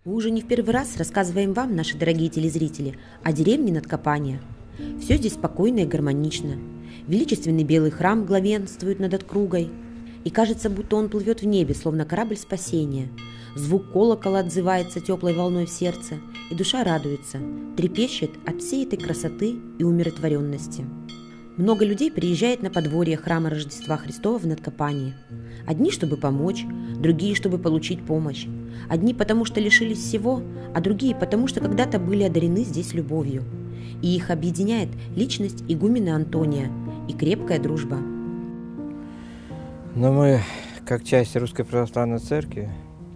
Мы уже не в первый раз рассказываем вам, наши дорогие телезрители, о деревне над Копания. Все здесь спокойно и гармонично. Величественный белый храм главенствует над округой, и кажется, будто он плывет в небе, словно корабль спасения. Звук колокола отзывается теплой волной в сердце, и душа радуется, трепещет от всей этой красоты и умиротворенности. Много людей приезжает на подворье храма Рождества Христова в Надкопании. Одни, чтобы помочь, другие, чтобы получить помощь. Одни, потому что лишились всего, а другие, потому что когда-то были одарены здесь любовью. И их объединяет личность игумена Антония и крепкая дружба. Но мы, как часть Русской Православной Церкви,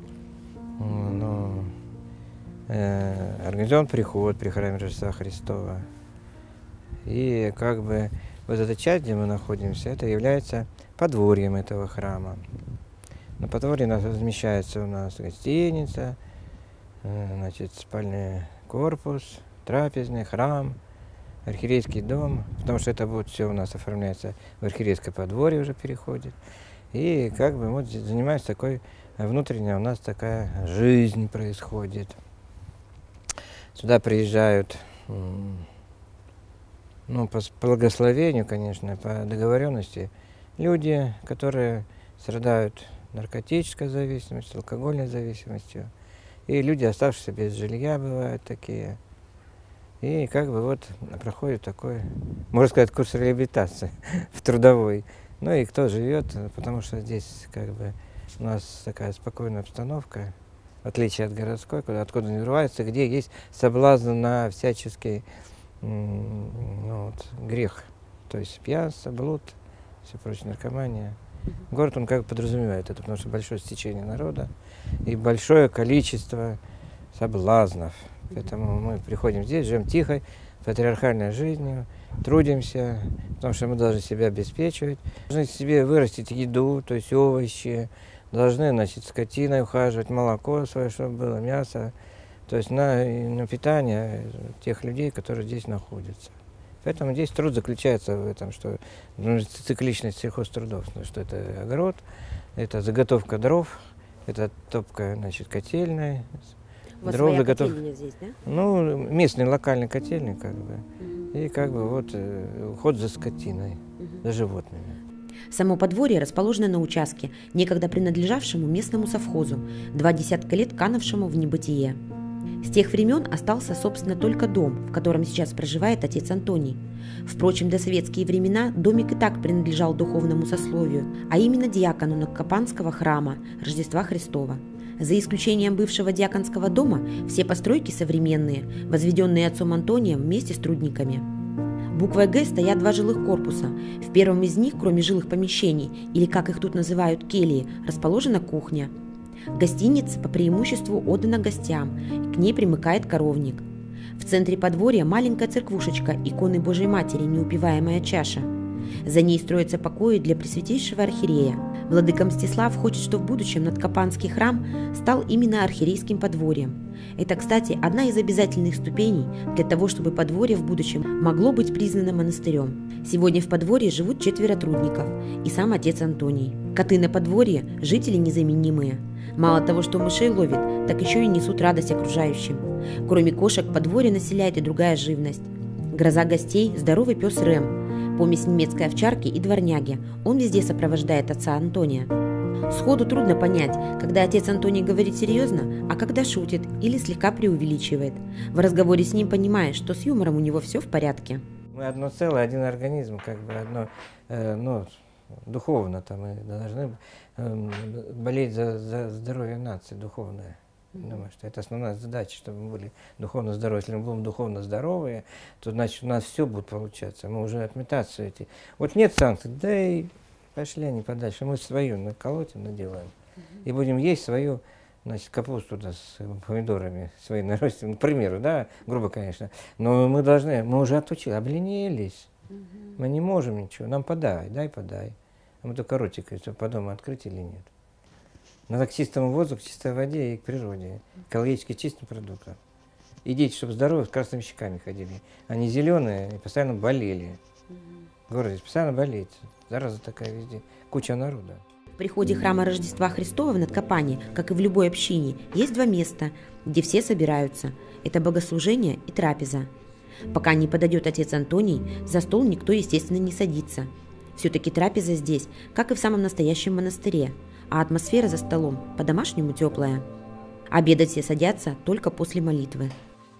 организован приход при храме Рождества Христова. И как бы вот эта часть, где мы находимся, это является подворьем этого храма. На подворье размещается у нас гостиница, значит, спальный корпус, трапезный, храм, архиерейский дом, потому что это будет все у нас оформляется в архиерейское подворье, уже переходит. И как бы вот занимается такой, внутренняя у нас такая жизнь происходит. Сюда приезжают, по благословению, конечно, по договоренности, люди, которые страдают наркотической зависимостью, алкогольной зависимостью. И люди, оставшиеся без жилья, бывают такие. И как бы вот проходит такой, можно сказать, курс реабилитации в трудовой. Ну и кто живет, потому что здесь как бы у нас такая спокойная обстановка, в отличие от городской, откуда не вырывается, где есть соблазн на всяческий грех, то есть пьянство, блуд, все прочее, наркомания. Город, он как бы подразумевает это, потому что большое стечение народа и большое количество соблазнов. Поэтому мы приходим здесь, живем тихой, патриархальной жизнью, трудимся, потому что мы должны себя обеспечивать, должны себе вырастить еду, то есть овощи, должны, значит, скотиной ухаживать, молоко свое, чтобы было, мясо, то есть на питание тех людей, которые здесь находятся. Поэтому здесь труд заключается в этом, что цикличность сельхозтрудов, что это огород, это заготовка дров, это топка, значит, котельная. У вас своя котельня здесь, да? Местный локальный котельник, как бы. И как бы вот уход за скотиной, за животными. Само подворье расположено на участке, некогда принадлежавшему местному совхозу, 20 лет канувшему в небытие. С тех времен остался, собственно, только дом, в котором сейчас проживает отец Антоний. Впрочем, до советские времена домик и так принадлежал духовному сословию, а именно диакону Надкопанского храма Рождества Христова. За исключением бывшего диаконского дома, все постройки современные, возведенные отцом Антонием вместе с трудниками. Буквой «Г» стоят два жилых корпуса. В первом из них, кроме жилых помещений, или как их тут называют кельи, расположена кухня. Гостиница по преимуществу отдана гостям, к ней примыкает коровник. В центре подворья маленькая церквушечка иконы Божьей Матери, неупиваемая чаша. За ней строятся покои для Пресвятейшего архиерея. Владыка Мстислав хочет, что в будущем Надкопанский храм стал именно архиерейским подворьем. Это, кстати, одна из обязательных ступеней для того, чтобы подворье в будущем могло быть признано монастырем. Сегодня в подворье живут 4 трудников и сам отец Антоний. Коты на подворье – жители незаменимые. Мало того, что мышей ловят, так еще и несут радость окружающим. Кроме кошек, подворье населяет и другая живность. Гроза гостей – здоровый пес Рэм, помесь немецкой овчарки и дворняги. Он везде сопровождает отца Антония. Сходу трудно понять, когда отец Антоний говорит серьезно, а когда шутит или слегка преувеличивает. В разговоре с ним понимаешь, что с юмором у него все в порядке. Мы одно целое, один организм, как бы одно, духовно там мы должны болеть за здоровье нации духовное. Думаю, что это основная задача, чтобы мы были духовно здоровы. Если мы будем духовно здоровые, то значит у нас все будет получаться. Мы уже отметаться эти. Вот нет санкций, да и пошли они подальше. Мы свою наколотим, наделаем. И будем есть свою, значит, капусту с помидорами свои нарастим. К примеру, да, грубо, конечно. Но мы уже отучили, обленились. Мы не можем ничего. Нам подай. А мы только ротик, если по дому открыть или нет. Надо к чистому воздуху, к чистой воде и к природе, экологически чистым продуктам. И дети, чтобы здоровы, с красными щеками ходили. Они зеленые и постоянно болели. Город здесь постоянно болеет. Зараза такая везде. Куча народа. В приходе храма Рождества Христова в Надкопане, как и в любой общине, есть два места, где все собираются. Это богослужение и трапеза. Пока не подойдет отец Антоний, за стол никто, естественно, не садится. Все-таки трапеза здесь, как и в самом настоящем монастыре, а атмосфера за столом по-домашнему теплая. Обедать все садятся только после молитвы.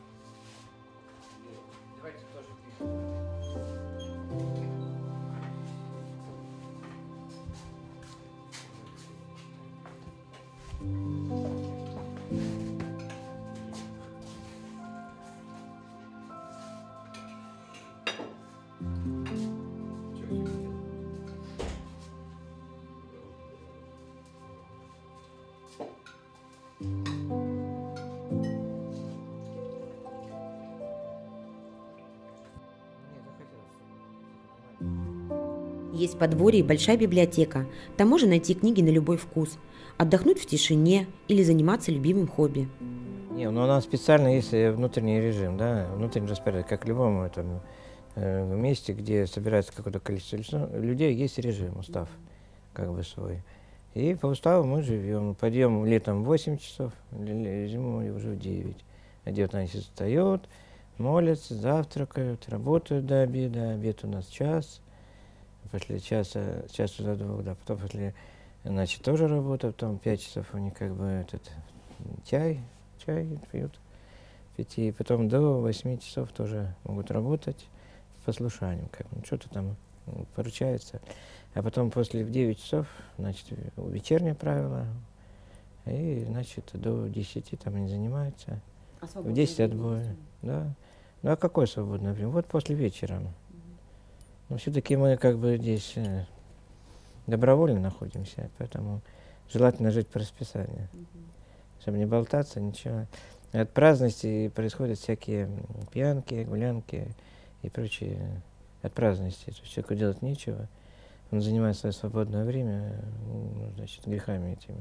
Есть в подворье большая библиотека. Там можно найти книги на любой вкус, отдохнуть в тишине или заниматься любимым хобби. Не, ну у нас специально есть внутренний режим, да, внутренний распорядок, как в любом этом месте, где собирается какое-то количество людей, есть режим, устав, как бы свой. И по уставу мы живем. Подъем летом в 8 часов, зимой уже в 9. А 19 встает, молятся, завтракают, работают до обеда. Обед у нас час. После часа до 2, да, потом после, значит, тоже работа, потом 5 часов у них как бы этот чай пьют, 5, потом до 8 часов тоже могут работать с послушанием, как бы, что-то там поручается, а потом после 9 часов, значит, вечернее правило, и, значит, до 10 там они занимаются, в 10 отбой, да. Ну а какое свободное время? Вот после вечера. Но все-таки мы как бы здесь добровольно находимся, поэтому желательно жить по расписанию, чтобы не болтаться, ничего. От праздности происходят всякие пьянки, гулянки и прочие. От праздности. То есть человеку делать нечего, он занимает свое свободное время, ну, значит, грехами этими.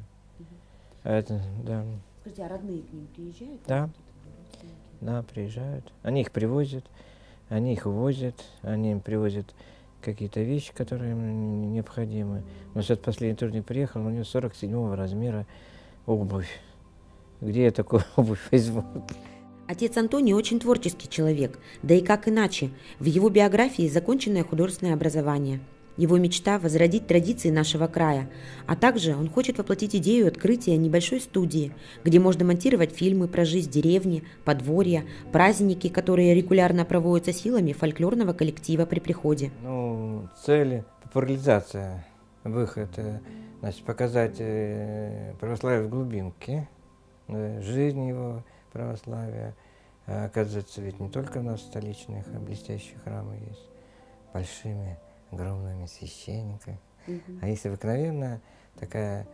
А это, да. Скажите, а родные к ним приезжают? Да, да, приезжают. Они их привозят. Они их увозят, они им привозят какие-то вещи, которые им необходимы. Но сейчас последний турник приехал, у него 47-го размера обувь. Где я такую обувь возьму? Отец Антоний очень творческий человек, да и как иначе. В его биографии законченное художественное образование. Его мечта – возродить традиции нашего края, а также он хочет воплотить идею открытия небольшой студии, где можно монтировать фильмы про жизнь деревни, подворья, праздники, которые регулярно проводятся силами фольклорного коллектива при приходе. Ну, цель – популяризация, выход, значит, показать православие в глубинке, жизнь его православия. Оказывается, ведь не только у нас столичных, а блестящие храмы есть, большими, огромными священниками. А есть обыкновенная такая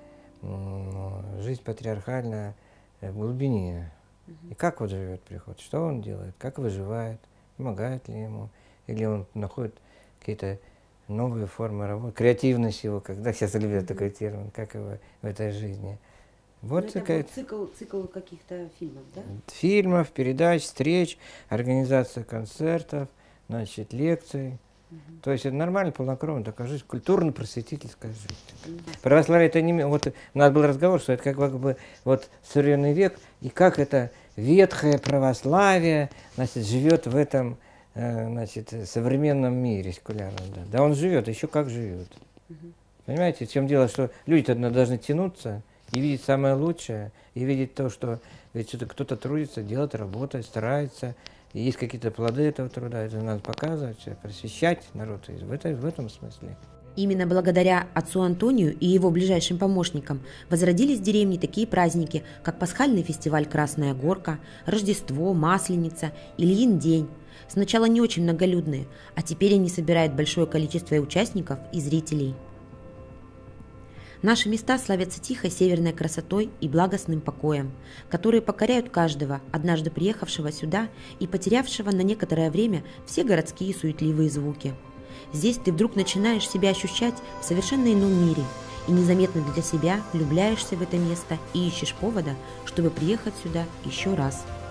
жизнь патриархальная в глубине. И как вот живет приход, что он делает, как выживает, помогает ли ему, или он находит какие-то новые формы работы, креативность его, когда сейчас любят такой термин, как его в этой жизни. Вот такая цикл каких-то фильмов, да? Фильмов, передач, встреч, организация концертов, значит, лекций. То есть это нормально, полнокровно такая жизнь, культурно-просветительская жизнь. Православие это не... Вот у нас был разговор, что это как бы вот современный век, и как это ветхое православие, значит, живет в этом, значит, современном мире секулярном. Да, он живет, еще как живет. Понимаете, в чем дело, что люди-то должны тянуться и видеть самое лучшее, и видеть то, что ведь кто-то трудится, делает, работает, старается. И есть какие-то плоды этого труда, это надо показывать, просвещать народ в этом смысле. Именно благодаря отцу Антонию и его ближайшим помощникам возродились в деревне такие праздники, как пасхальный фестиваль «Красная горка», Рождество, Масленица, Ильин день. Сначала не очень многолюдные, а теперь они собирают большое количество участников и зрителей. Наши места славятся тихой северной красотой и благостным покоем, которые покоряют каждого, однажды приехавшего сюда и потерявшего на некоторое время все городские суетливые звуки. Здесь ты вдруг начинаешь себя ощущать в совершенно ином мире и незаметно для себя влюбляешься в это место и ищешь повода, чтобы приехать сюда еще раз.